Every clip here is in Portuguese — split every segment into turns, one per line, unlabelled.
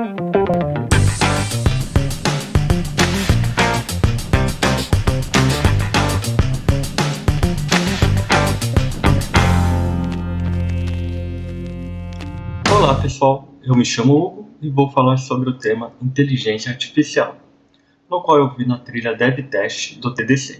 Olá pessoal, eu me chamo Hugo e vou falar sobre o tema Inteligência Artificial, no qual eu vi na trilha DevTest do TDC.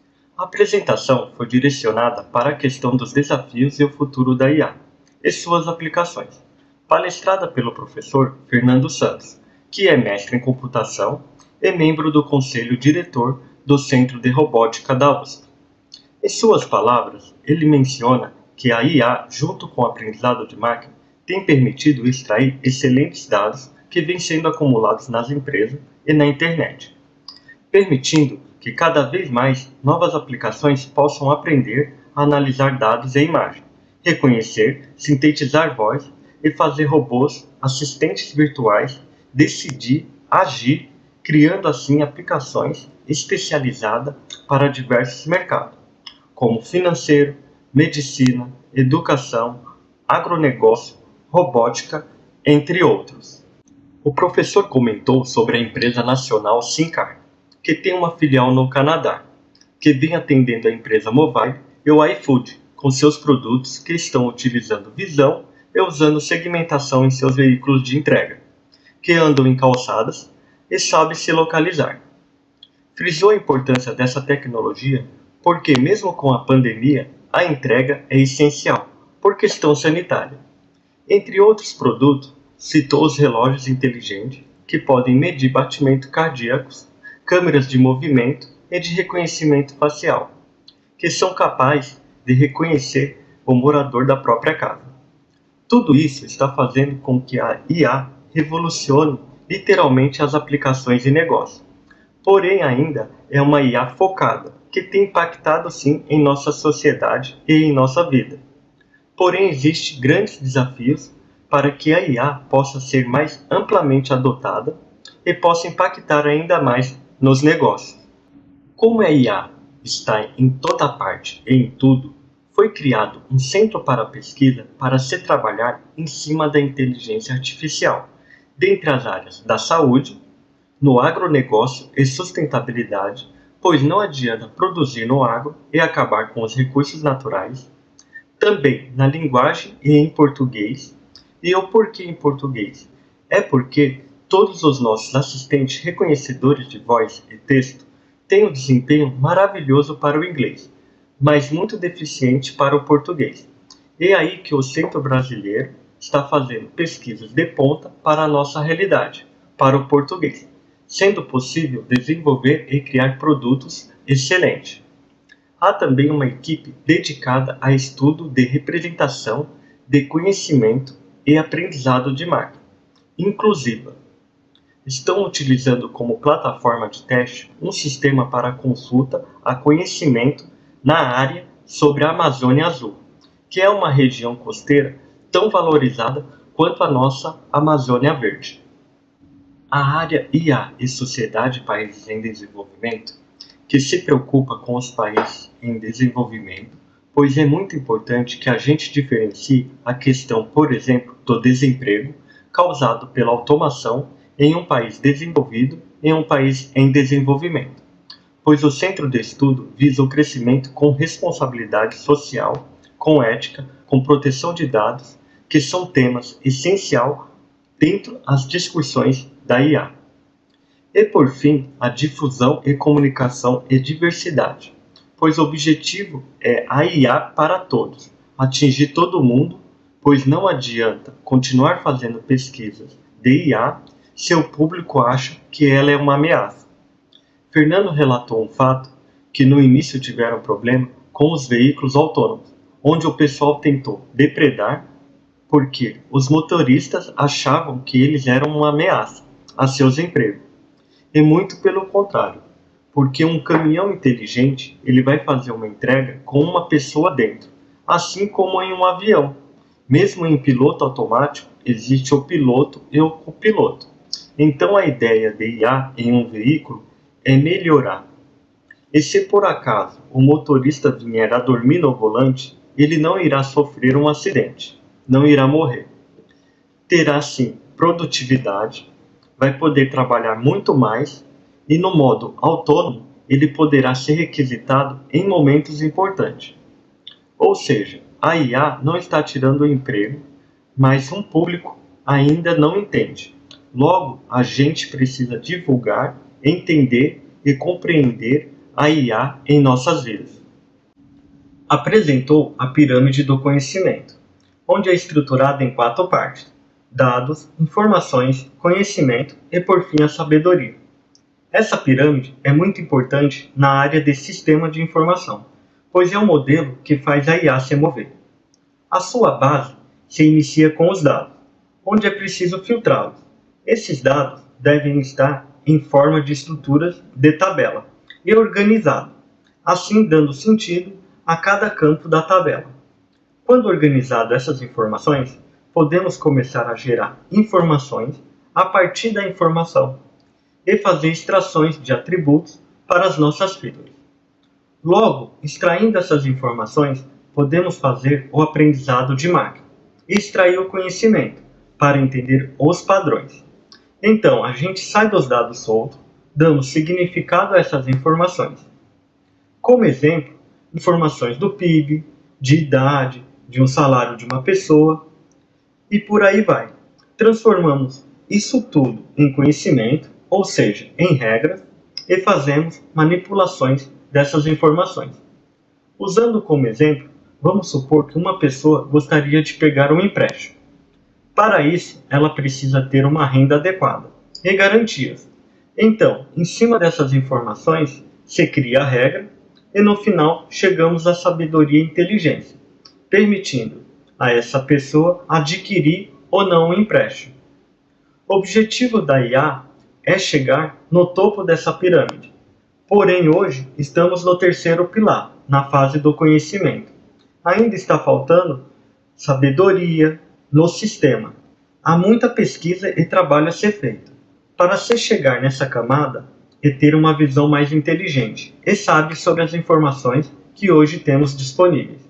A apresentação foi direcionada para a questão dos desafios e o futuro da IA e suas aplicações, palestrada pelo professor Fernando Santos, que é mestre em computação e membro do conselho diretor do Centro de Robótica da USP. Em suas palavras, ele menciona que a IA, junto com o aprendizado de máquina, tem permitido extrair excelentes dados que vêm sendo acumulados nas empresas e na internet, permitindo que cada vez mais novas aplicações possam aprender a analisar dados e imagens, reconhecer, sintetizar voz e fazer robôs, assistentes virtuais, decidir, agir, criando assim aplicações especializadas para diversos mercados, como financeiro, medicina, educação, agronegócio, robótica, entre outros. O professor comentou sobre a empresa nacional Sincar, que tem uma filial no Canadá, que vem atendendo a empresa Mobile e o iFood, com seus produtos que estão utilizando visão e usando segmentação em seus veículos de entrega, que andam em calçadas e sabem se localizar. Frisou a importância dessa tecnologia porque, mesmo com a pandemia, a entrega é essencial por questão sanitária. Entre outros produtos, citou os relógios inteligentes que podem medir batimento cardíacos, câmeras de movimento e de reconhecimento facial, que são capazes de reconhecer o morador da própria casa. Tudo isso está fazendo com que a IA revolucione literalmente as aplicações de negócio. Porém, ainda é uma IA focada, que tem impactado sim em nossa sociedade e em nossa vida. Porém, existem grandes desafios para que a IA possa ser mais amplamente adotada e possa impactar ainda mais nos negócios. Como a IA está em toda parte e em tudo, foi criado um centro para pesquisa para se trabalhar em cima da inteligência artificial, dentre as áreas da saúde, no agronegócio e sustentabilidade, pois não adianta produzir no agro e acabar com os recursos naturais, também na linguagem e em português. E o porquê em português? É porque todos os nossos assistentes reconhecedores de voz e texto têm um desempenho maravilhoso para o inglês, mas muito deficiente para o português. É aí que o Centro Brasileiro está fazendo pesquisas de ponta para a nossa realidade, para o português, sendo possível desenvolver e criar produtos excelentes. Há também uma equipe dedicada a estudo de representação, de conhecimento e aprendizado de máquina, inclusiva. Estão utilizando como plataforma de teste um sistema para consulta a conhecimento na área sobre a Amazônia Azul, que é uma região costeira tão valorizada quanto a nossa Amazônia Verde. A área IA e Sociedade Países em Desenvolvimento, que se preocupa com os países em desenvolvimento, pois é muito importante que a gente diferencie a questão, por exemplo, do desemprego causado pela automação em um país desenvolvido e um país em desenvolvimento, pois o centro de estudo visa o crescimento com responsabilidade social, com ética, com proteção de dados, que são temas essenciais dentro das discussões da IA. E por fim, a difusão e comunicação e diversidade, pois o objetivo é a IA para todos, atingir todo mundo, pois não adianta continuar fazendo pesquisas de IA se o público acha que ela é uma ameaça. Fernando relatou um fato que no início tiveram problema com os veículos autônomos, onde o pessoal tentou depredar porque os motoristas achavam que eles eram uma ameaça a seus empregos. E muito pelo contrário, porque um caminhão inteligente ele vai fazer uma entrega com uma pessoa dentro, assim como em um avião. Mesmo em piloto automático, existe o piloto e o copiloto. Então a ideia de IA em um veículo é melhorar. E se por acaso o motorista vier a dormir no volante, ele não irá sofrer um acidente, não irá morrer. Terá sim produtividade, vai poder trabalhar muito mais e no modo autônomo ele poderá ser requisitado em momentos importantes. Ou seja, a IA não está tirando o emprego, mas um público ainda não entende. Logo, a gente precisa divulgar, entender e compreender a IA em nossas vidas. Apresentou a pirâmide do conhecimento, onde é estruturada em 4 partes: dados, informações, conhecimento e, por fim, a sabedoria. Essa pirâmide é muito importante na área de sistema de informação, pois é o modelo que faz a IA se mover. A sua base se inicia com os dados, onde é preciso filtrá-los. Esses dados devem estar em forma de estruturas de tabela e organizados, assim dando sentido a cada campo da tabela. Quando organizado essas informações, podemos começar a gerar informações a partir da informação e fazer extrações de atributos para as nossas figuras. Logo, extraindo essas informações, podemos fazer o aprendizado de máquina e extrair o conhecimento para entender os padrões. Então, a gente sai dos dados soltos, damos significado a essas informações. Como exemplo, informações do PIB, de idade, de um salário de uma pessoa, e por aí vai. Transformamos isso tudo em conhecimento, ou seja, em regras, e fazemos manipulações dessas informações. Usando como exemplo, vamos supor que uma pessoa gostaria de pegar um empréstimo. Para isso, ela precisa ter uma renda adequada e garantias. Então, em cima dessas informações, se cria a regra e no final chegamos à sabedoria e inteligência, permitindo a essa pessoa adquirir ou não o empréstimo. O objetivo da IA é chegar no topo dessa pirâmide. Porém, hoje estamos no 3º pilar, na fase do conhecimento. Ainda está faltando sabedoria no sistema. Há muita pesquisa e trabalho a ser feito para se chegar nessa camada e ter uma visão mais inteligente e sábia sobre as informações que hoje temos disponíveis.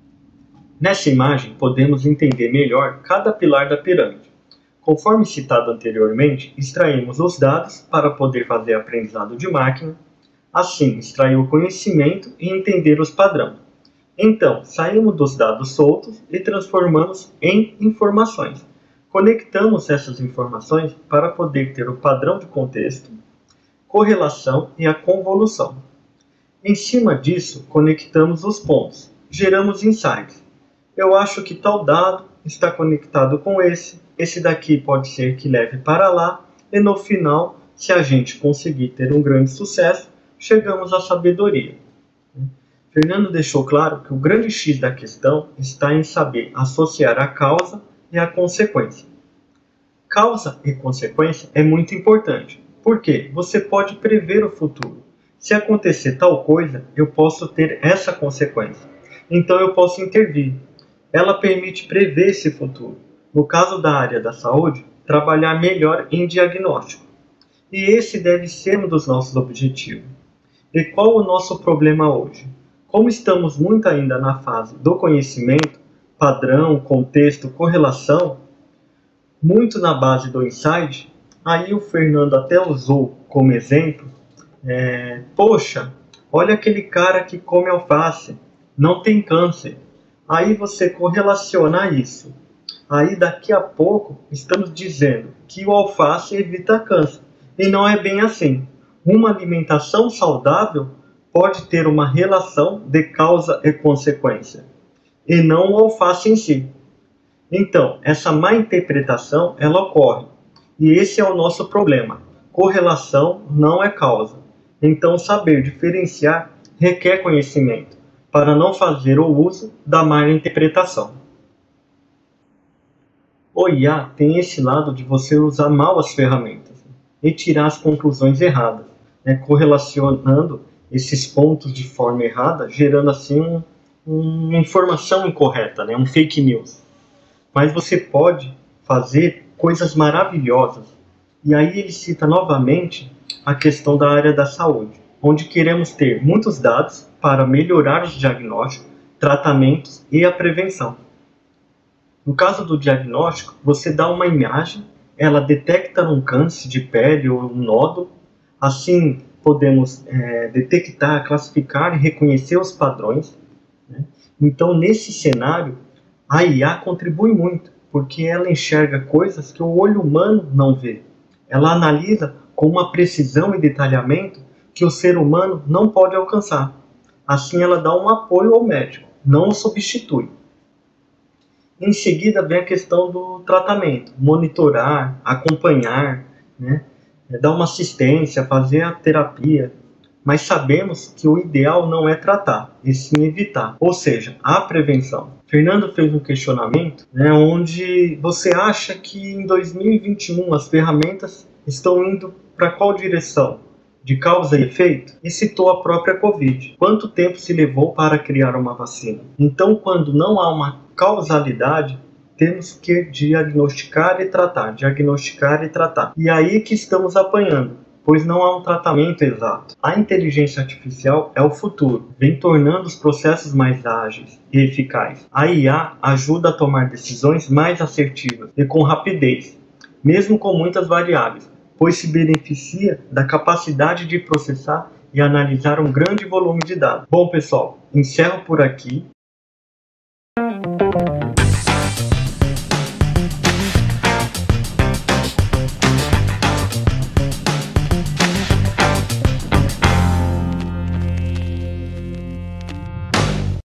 Nessa imagem, podemos entender melhor cada pilar da pirâmide. Conforme citado anteriormente, extraímos os dados para poder fazer aprendizado de máquina, assim extrair o conhecimento e entender os padrões. Então, saímos dos dados soltos e transformamos em informações. Conectamos essas informações para poder ter o padrão de contexto, correlação e a convolução. Em cima disso, conectamos os pontos, geramos insights. Eu acho que tal dado está conectado com esse daqui pode ser que leve para lá, e no final, se a gente conseguir ter um grande sucesso, chegamos à sabedoria. Fernando deixou claro que o grande X da questão está em saber associar a causa e a consequência. Causa e consequência é muito importante, porque você pode prever o futuro. Se acontecer tal coisa, eu posso ter essa consequência. Então eu posso intervir. Ela permite prever esse futuro. No caso da área da saúde, trabalhar melhor em diagnóstico. E esse deve ser um dos nossos objetivos. E qual o nosso problema hoje? Como estamos muito ainda na fase do conhecimento, padrão, contexto, correlação, muito na base do insight, aí o Fernando até usou como exemplo, poxa, olha aquele cara que come alface, não tem câncer. Aí você correlaciona isso. Aí daqui a pouco estamos dizendo que o alface evita câncer. E não é bem assim. Uma alimentação saudável pode ter uma relação de causa e consequência, e não o alface em si. Então, essa má interpretação, ela ocorre. E esse é o nosso problema. Correlação não é causa. Então, saber diferenciar requer conhecimento, para não fazer o uso da má interpretação. O IA tem esse lado de você usar mal as ferramentas e tirar as conclusões erradas, correlacionando esses pontos de forma errada, gerando assim uma informação incorreta, um fake news. Mas você pode fazer coisas maravilhosas. E aí ele cita novamente a questão da área da saúde, onde queremos ter muitos dados para melhorar os diagnósticos, tratamentos e a prevenção. No caso do diagnóstico, você dá uma imagem, ela detecta um câncer de pele ou um nódulo. Assim, podemos detectar, classificar e reconhecer os padrões, né? Então, nesse cenário, a IA contribui muito, porque ela enxerga coisas que o olho humano não vê. Ela analisa com uma precisão e detalhamento que o ser humano não pode alcançar. Assim, ela dá um apoio ao médico, não o substitui. Em seguida, vem a questão do tratamento, monitorar, acompanhar, né? Dar uma assistência, fazer a terapia. Mas sabemos que o ideal não é tratar, e sim evitar, ou seja, a prevenção. Fernando fez um questionamento, né, onde você acha que em 2021 as ferramentas estão indo para qual direção? De causa e efeito? E citou a própria Covid. Quanto tempo se levou para criar uma vacina? Então, quando não há uma causalidade, temos que diagnosticar e tratar, diagnosticar e tratar. E aí que estamos apanhando, pois não há um tratamento exato. A inteligência artificial é o futuro, vem tornando os processos mais ágeis e eficazes. A IA ajuda a tomar decisões mais assertivas e com rapidez, mesmo com muitas variáveis, pois se beneficia da capacidade de processar e analisar um grande volume de dados. Bom, pessoal, encerro por aqui.